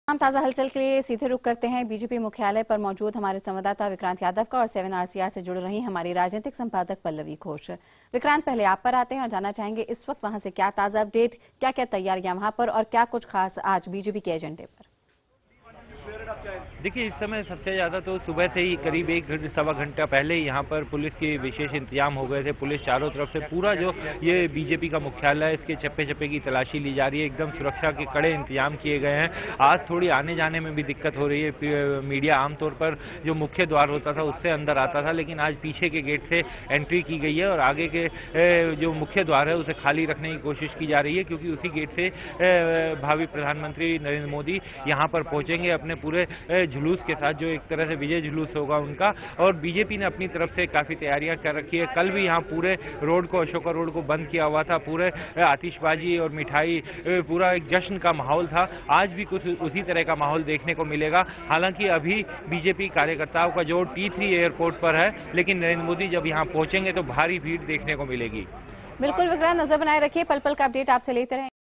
हम ताजा हलचल के लिए सीधे रुख करते हैं बीजेपी मुख्यालय पर मौजूद हमारे संवाददाता विक्रांत यादव का और 7 RCR से जुड़ रही हमारी राजनीतिक संपादक पल्लवी घोष। विक्रांत, पहले आप पर आते हैं और जानना चाहेंगे इस वक्त वहां से क्या ताजा अपडेट, क्या क्या तैयारियां वहां पर और क्या कुछ खास आज बीजेपी के एजेंडे पर। देखिए, इस समय सबसे ज़्यादा तो सुबह से ही करीब एक सवा घंटा पहले ही यहाँ पर पुलिस के विशेष इंतजाम हो गए थे। पुलिस चारों तरफ से पूरा जो ये बीजेपी का मुख्यालय है इसके चप्पे चप्पे की तलाशी ली जा रही है। एकदम सुरक्षा के कड़े इंतजाम किए गए हैं। आज थोड़ी आने जाने में भी दिक्कत हो रही है। मीडिया आमतौर पर जो मुख्य द्वार होता था उससे अंदर आता था, लेकिन आज पीछे के गेट से एंट्री की गई है और आगे के जो मुख्य द्वार है उसे खाली रखने की कोशिश की जा रही है, क्योंकि उसी गेट से भावी प्रधानमंत्री नरेंद्र मोदी यहाँ पर पहुंचेंगे अपने पूरे जुलूस के साथ, जो एक तरह से विजय जुलूस होगा उनका। और बीजेपी ने अपनी तरफ से काफ़ी तैयारियां कर रखी है। कल भी यहाँ पूरे रोड को, अशोका रोड को बंद किया हुआ था। पूरे आतिशबाजी और मिठाई, पूरा एक जश्न का माहौल था। आज भी कुछ उसी तरह का माहौल देखने को मिलेगा। हालांकि अभी बीजेपी कार्यकर्ताओं का जोर T3 एयरपोर्ट पर है, लेकिन नरेंद्र मोदी जब यहाँ पहुंचेंगे तो भारी भीड़ देखने को मिलेगी। बिल्कुल विक्रांत, नजर बनाए रखिए, पल पल का अपडेट आपसे लेते रहें।